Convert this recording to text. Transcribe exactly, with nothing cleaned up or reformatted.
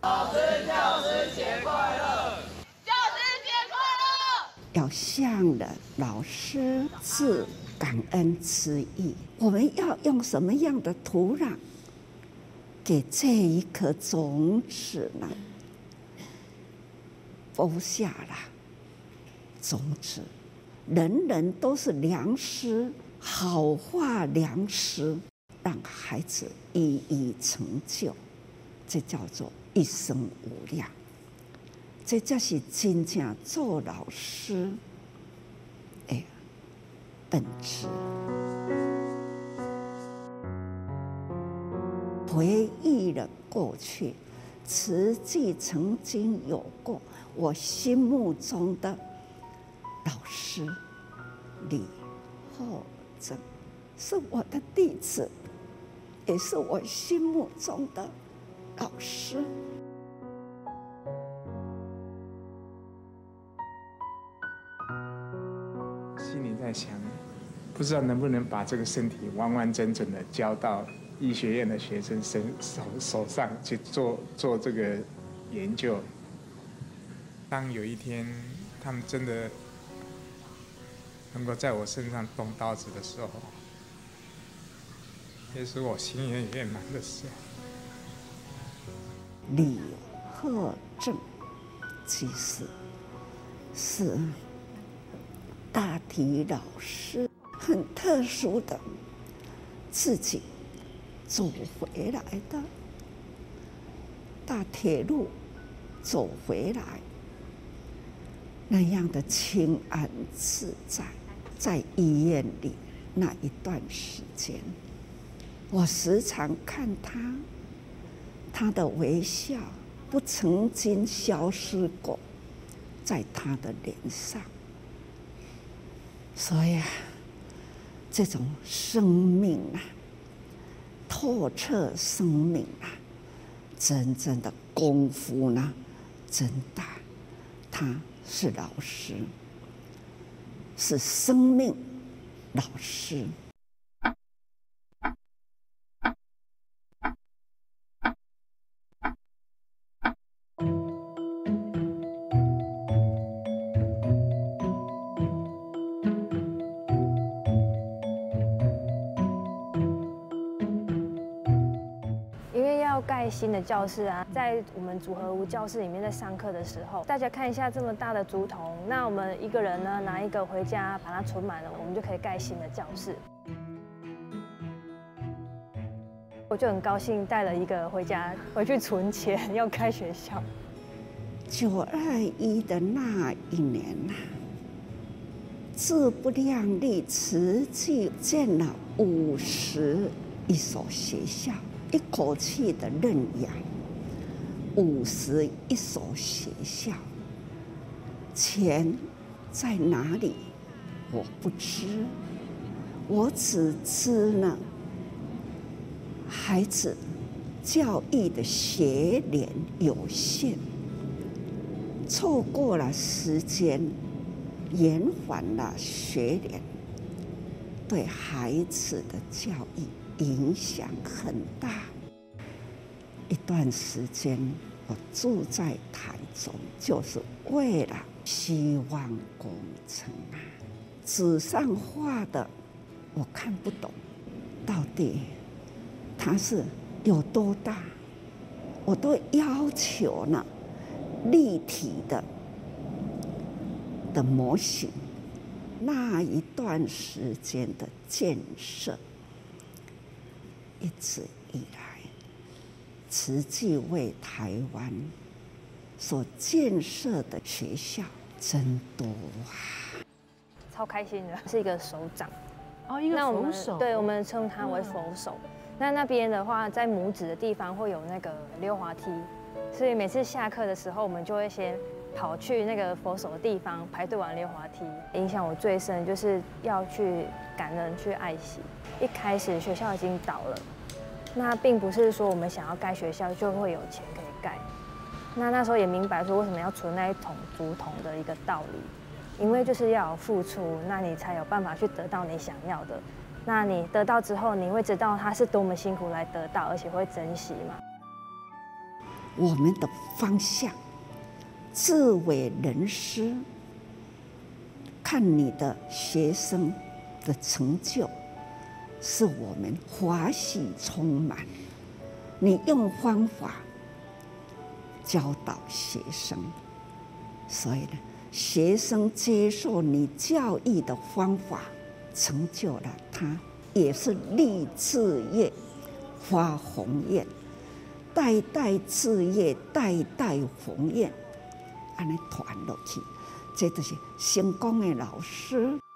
老师，教师节快乐！教师节快乐！要向的老师致感恩之意。我们要用什么样的土壤给这一颗种子呢？播下了种子，人人都是良师，好话良师，让孩子一一成就，这叫做一生无量。这才是真正做老师的本质。回忆了过去，慈济曾经有过我心目中的老师李厚正，是我的弟子，也是我心目中的老师。 心里在想，不知道能不能把这个身体完完整整的交到医学院的学生身手手上去做做这个研究。当有一天他们真的能够在我身上动刀子的时候，也是我心愿圆满的事。 李厚正其实是大体老师很特殊的，自己走回来的，大铁路走回来，那样的清安自在。在医院里那一段时间，我时常看他，他的微笑不曾经消失过在他的脸上。所以啊，这种生命啊，透彻生命啊，真正的功夫呢，真大。他是老师，是生命老师。 盖新的教室啊，在我们组合屋教室里面，在上课的时候，大家看一下这么大的竹筒，那我们一个人呢拿一个回家，把它存满了，我们就可以盖新的教室。我就很高兴带了一个回家，回去存钱要开学校。 九二一的那一年呐、啊，自不量力，慈济建了五十一所学校。一口气的认养五十一所学校，钱在哪里？我不知，我只知呢，孩子教育的学年有限，错过了时间，延缓了学年，对孩子的教育影响很大。一段时间，我住在台中，就是为了希望工程啊。纸上画的我看不懂，到底它是有多大？我都要求呢，立体的的模型。那一段时间的建设，一直以来，慈济为台湾所建设的学校真多啊！ 超开心的，是一个手掌哦，一个佛手， 对，我们称它为佛手。嗯、那那边的话，在拇指的地方会有那个溜滑梯，所以每次下课的时候，我们就会先跑去那个佛手的地方排队玩溜滑梯。影响我最深就是要去感恩、去爱惜。一开始学校已经倒了，那并不是说我们想要盖学校就会有钱可以盖。那那时候也明白说为什么要存那一桶竹筒的一个道理，因为就是要有付出，那你才有办法去得到你想要的。那你得到之后，你会知道它是多么辛苦来得到，而且会珍惜嘛。 我们的方向，自为人师。看你的学生的成就，是我们欢喜充满。你用方法教导学生，所以呢，学生接受你教育的方法，成就了他，也是立志业、发宏愿，代代志业，代代宏愿，安尼传落去，这就是成功的老师。